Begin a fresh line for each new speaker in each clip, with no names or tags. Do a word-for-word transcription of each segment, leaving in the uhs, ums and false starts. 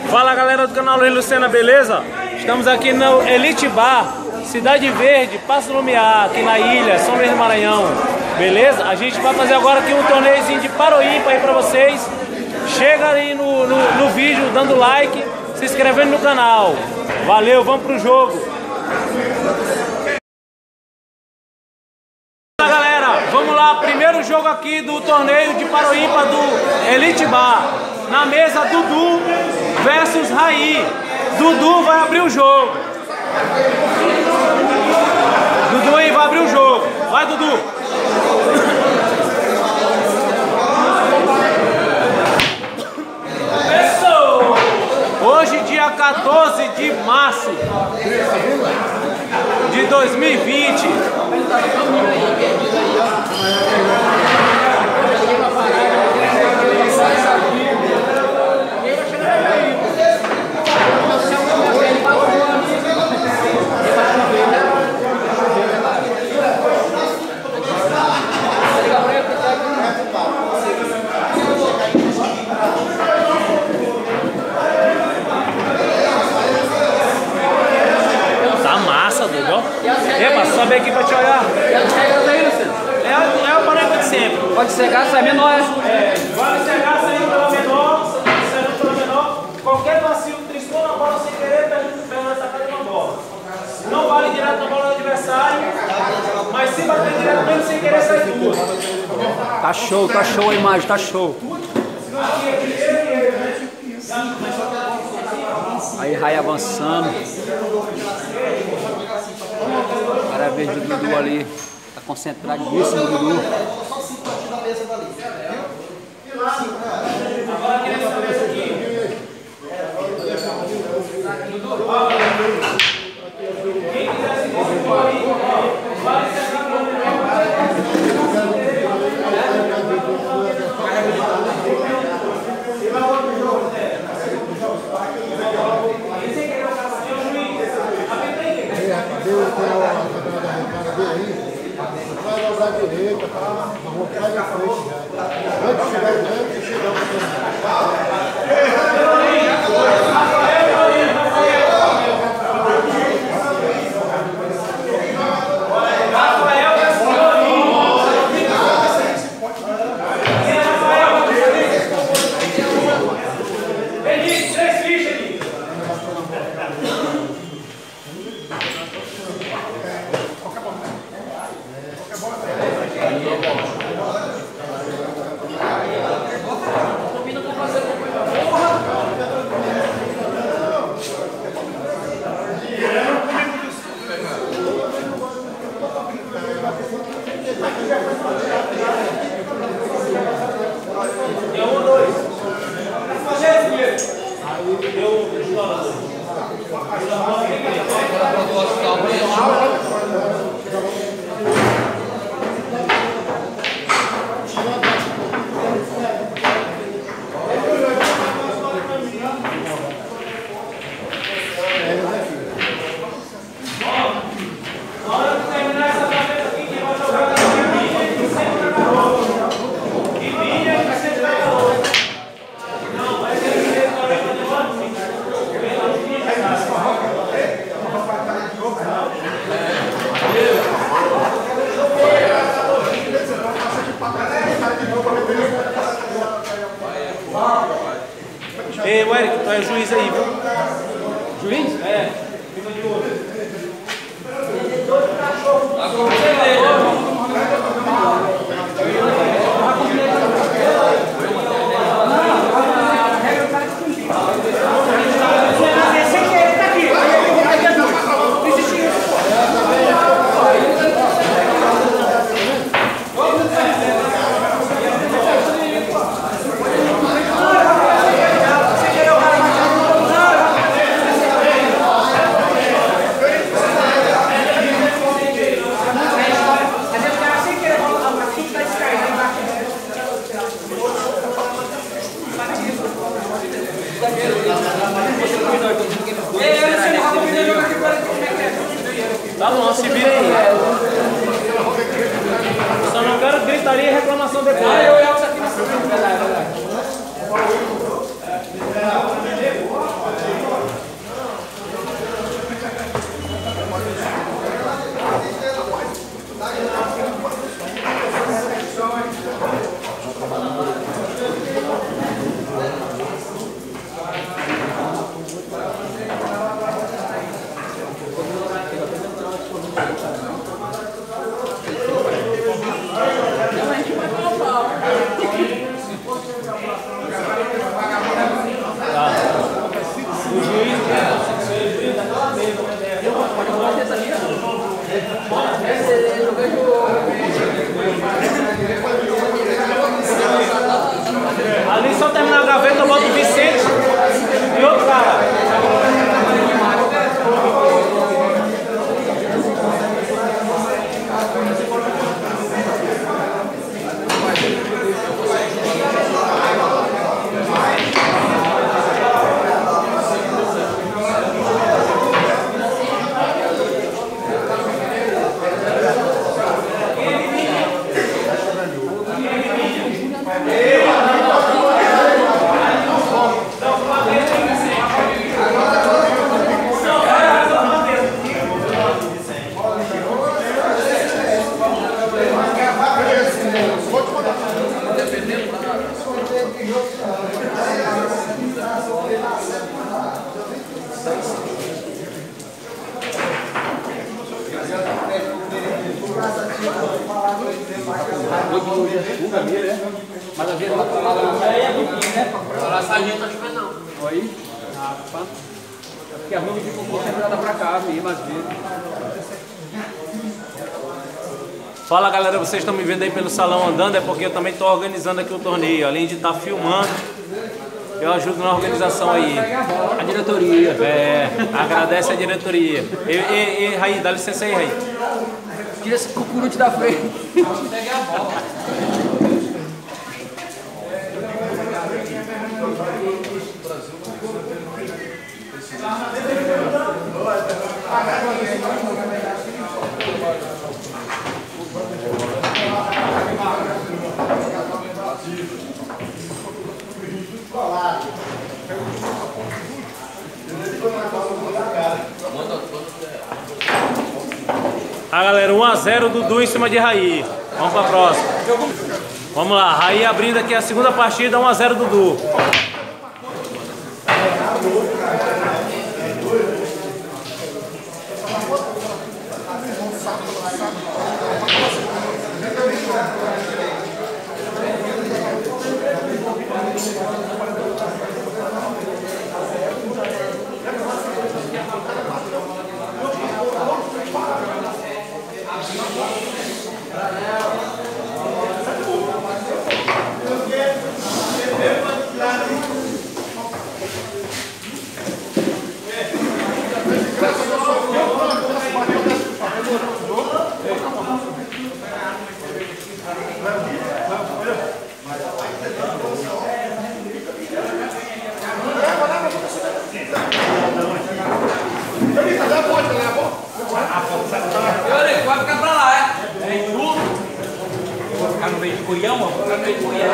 Fala galera do canal Luiz Lucena, beleza? Estamos aqui no Elite Bar, Cidade Verde, Passo Lumiar, aqui na ilha, São Luís do Maranhão, beleza? A gente vai fazer agora aqui um torneiozinho de Paroímpa aí pra vocês. Chega aí no, no, no vídeo, dando like, se inscrevendo no canal. Valeu, vamos pro jogo. Galera, vamos lá, primeiro jogo aqui do torneio de Paroímpa do Elite Bar. Na mesa, Dudu versus Raí. Dudu vai abrir o jogo. Dudu aí vai abrir o jogo. Vai, Dudu. Hoje, dia quatorze de março de dois mil e vinte. Epa, sobe aqui pra te olhar.
E as regras aí, Luciano?
É, é o parâmetro de sempre.
Pode cegar, sai menor, é?
É, vai cegar saindo pela menor, saindo pela menor. Qualquer vacilo, triscou na bola sem querer, perde na sacada de uma bola. Não vale direto na bola do adversário, mas se bater direto mesmo sem querer, sai duas.
Tá show, tá show a imagem, tá show. Aí, Raí avançando. Cara, vejo o Dudu ali, tá concentradíssimo, Dudu.
Direita, tá? Na rua cai na frente já. Antes de chegar antes de chegar
Ei, o Eric, tu é juiz aí, viu?
Juiz?
É, fica de olho. Tá bom, se vira aí. Só não quero gritaria e reclamação depois. Ah, eu, eu, isso aqui na verdade, verdade. Ali só terminar a gaveta, eu boto o Vicente e outro cara.
Mas às vezes ela falava na praia, né?
Ela saiu, tá chovendo não.
Oi? Ah, porque a nuvem ficou concentrada pra cá mesmo, às vezes.
Fala galera, vocês estão me vendo aí pelo salão andando, é porque eu também estou organizando aqui o torneio. Além de estar filmando, eu ajudo na organização aí.
A diretoria.
É, agradece a diretoria. E, e, e Raí, dá licença aí, Raí.
Tira esse cucurute da frente.
Peguei a bola.
Ah galera, um a zero Dudu em cima de Raí. Vamos pra próxima. Vamos lá, Raí abrindo aqui a segunda partida, um a zero Dudu.
Vai ficar pra lá, é? Vem tudo. Vou ficar no meio de cuião, vou ficar no meio de cuião.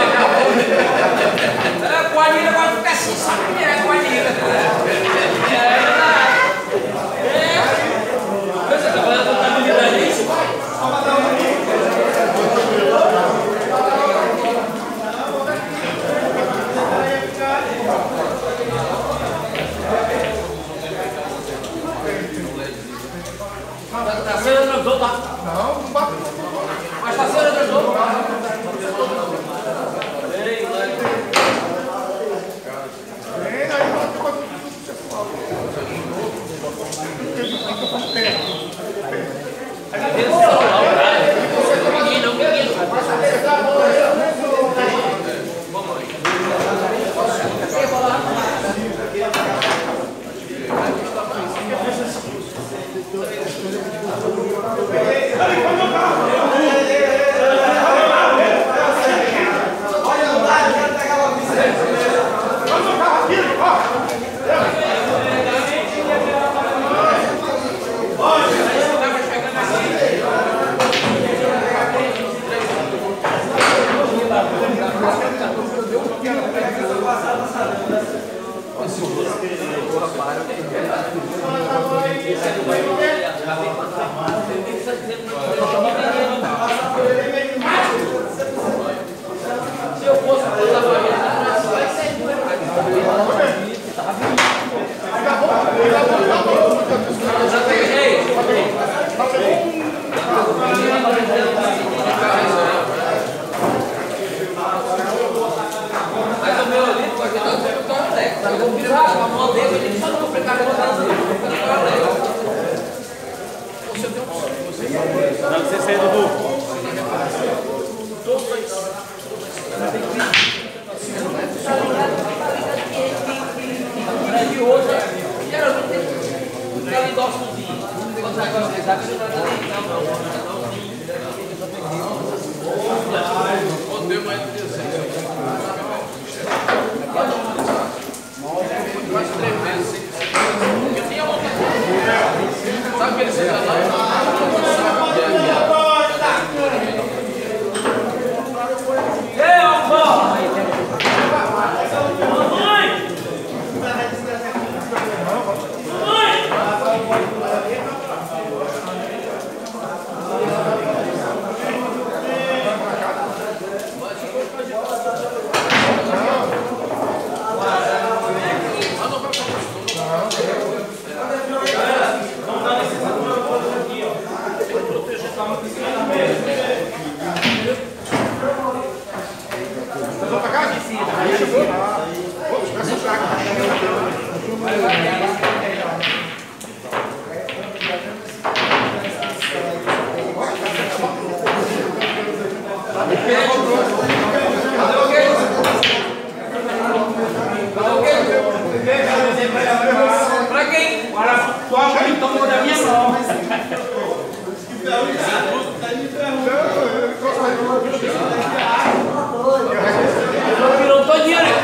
É, coalheira vai ficar assim, sabe o que é coalheira? É verdade. É. Você tá fazendo contabilidade isso? Tá sendo atrasou, tá?
Não, não bate.
Mas tá sendo atrasou.
Vem aí, bate com a pessoal.
Menino, menino.
Para.
Sabe que eles ficam pra quem? Para tua mãe, tomou da minha mão. Virou todinha, né?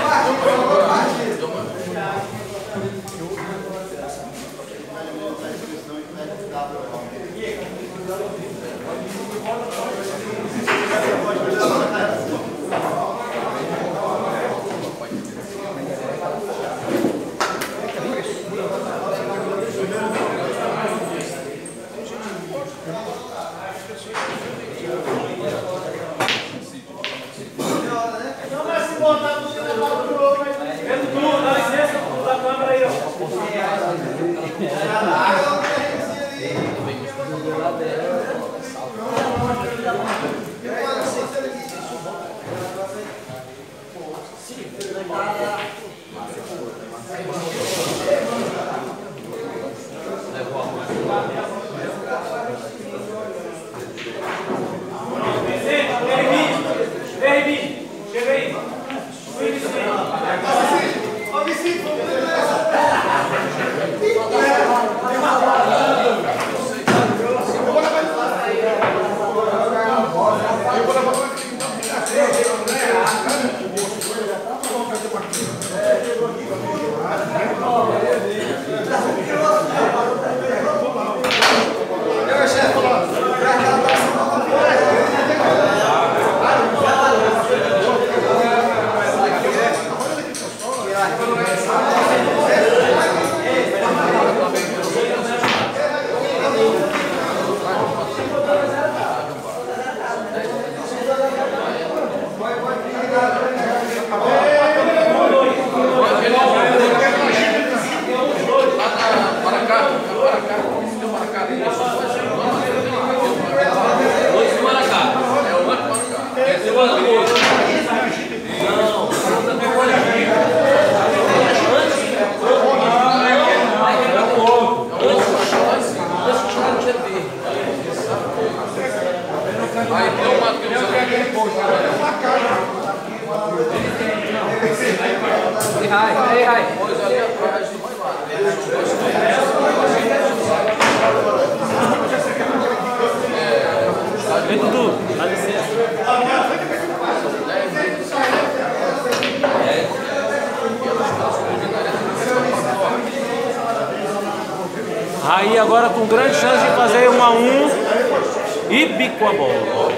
Vem, Dudu, dá licença. Aí agora com grande chance de fazer um a um e bico a bola.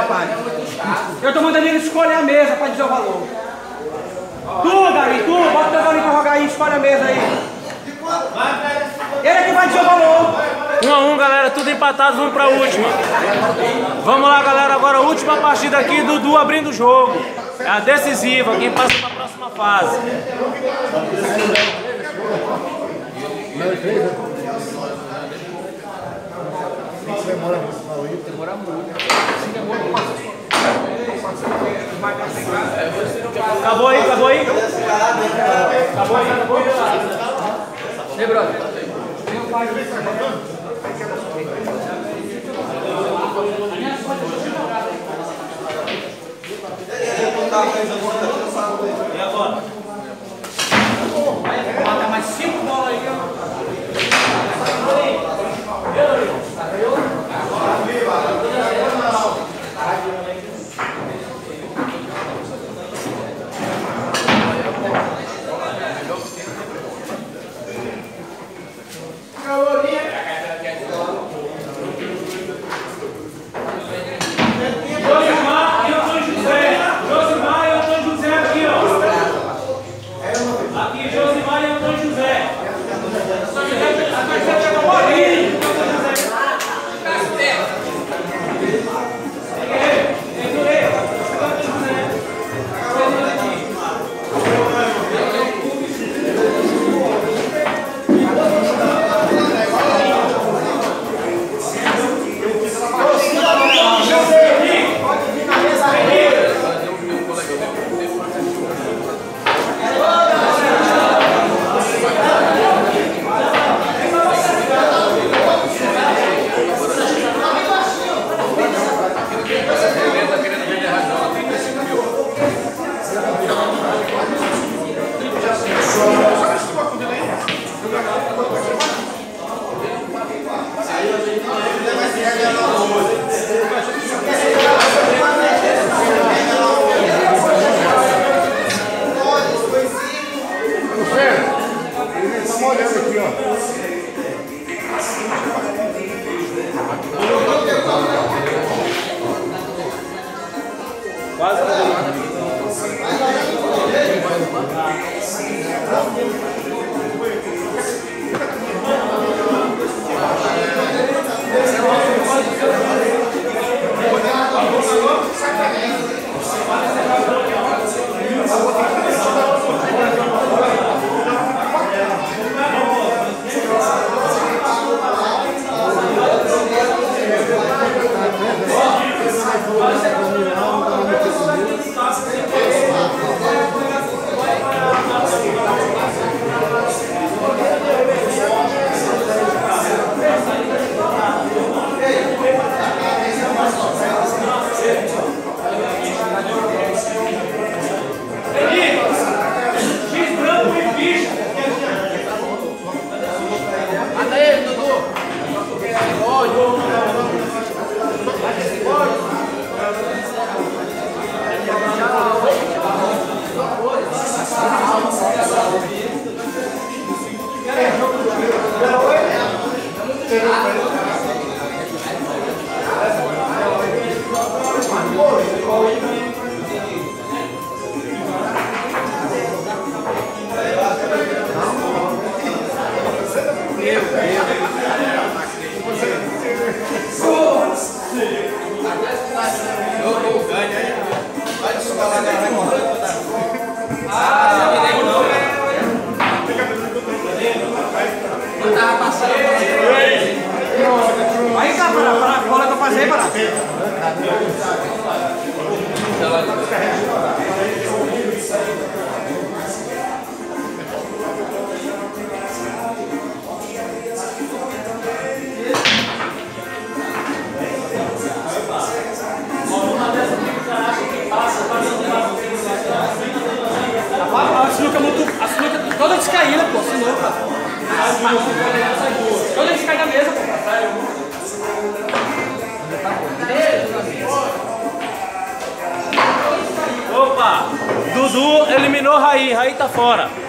rapaz. Eu tô mandando ele escolher a mesa pra dizer o valor. Tu, Gari, tu, bota teu galinho pra jogar aí, escolhe a mesa aí. Ele é que vai dizer o valor.
Um a um, galera, tudo empatado, vamos pra última. Vamos lá, galera, agora a última partida aqui, Dudu abrindo o jogo. É a decisiva, quem passa pra próxima fase.
Demora muito. Demora muito.
Acabou aí, acabou aí? Acabou aí, acabou aí?
Ei, brother.
E agora?
Bota mais cinco bolas aí, ó.
Josimar e Antônio José. Josimar e Antônio José aqui, ó. Aqui, Josimar e Antônio José.
Aí, cara, para, para a bola que eu passei, para. A sinuca muito. A sinuca toda descaída, pô, sinuca. Toda descaída da mesa, pô.
Opa! Dudu eliminou Raí, Raí tá fora.